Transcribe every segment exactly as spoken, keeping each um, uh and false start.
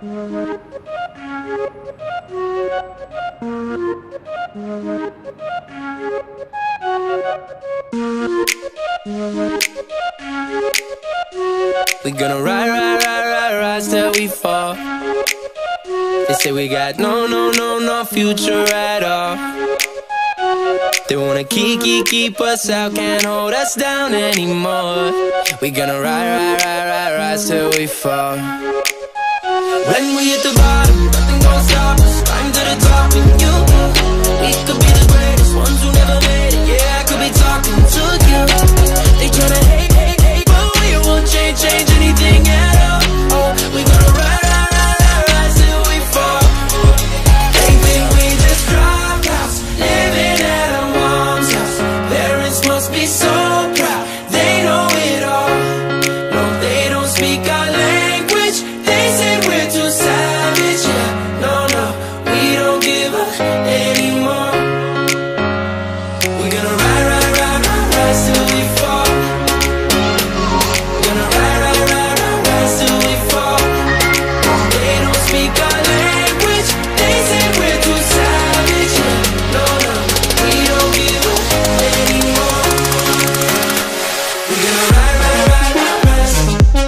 We gonna ride, ride, ride, ride, rise till we fall. They say we got no, no, no, no future at all. They wanna keep, keep, keep us out, can't hold us down anymore. We gonna ride, ride, ride, ride, rise till we fall. When we hit the bottom, nothing gon' stop us. Climb to the top with you. We could be the greatest ones who never made it. Yeah, I could be talking to you. They tryna hate, hate, hate, but we won't change, change anything at all. Oh, we gonna ride, ride, ride, ride, ride till we fall. They think we just dropped out, living at our mom's house. Parents must be so proud, they know it all. No, they don't speak our language. They say we're too savage. Yeah, no, no, we don't give up anymore. We're gonna ride, ride, ride, ride, rise till we fall. We're gonna ride, ride, ride, ride, rise till we fall. They don't speak our language. They say we're too savage. Yeah, no, no, we don't give up anymore. We're gonna ride, ride, ride, ride, rise.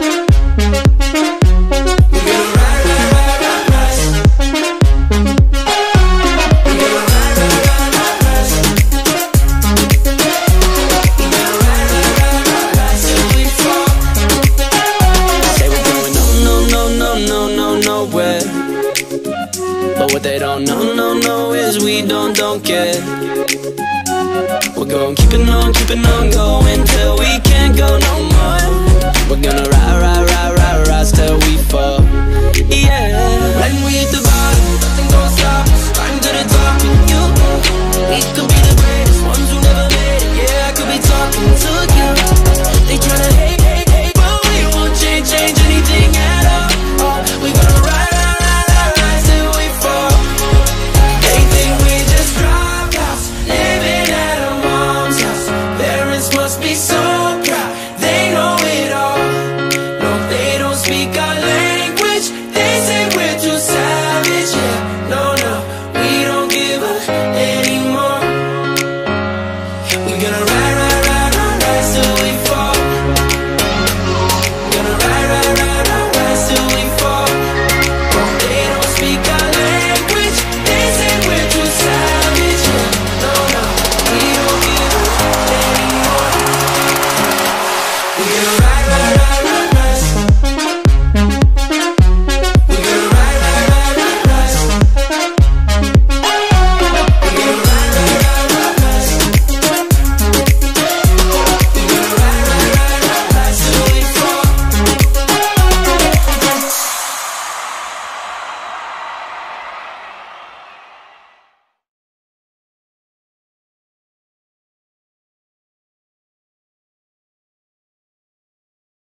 We're gonna ride, ride, ride, ride, rise. We're gonna ride, ride, ride, ride, rise. We're gonna ride, ride, ride, ride, rise till we fall. Say we're going no, no, no, no, no, no, nowhere. But what they don't know, no, no, is we don't, don't care. We're going keeping on, keeping on going till we can't go no more. We're gonna ride, ride, ride, ride, rise till we fall.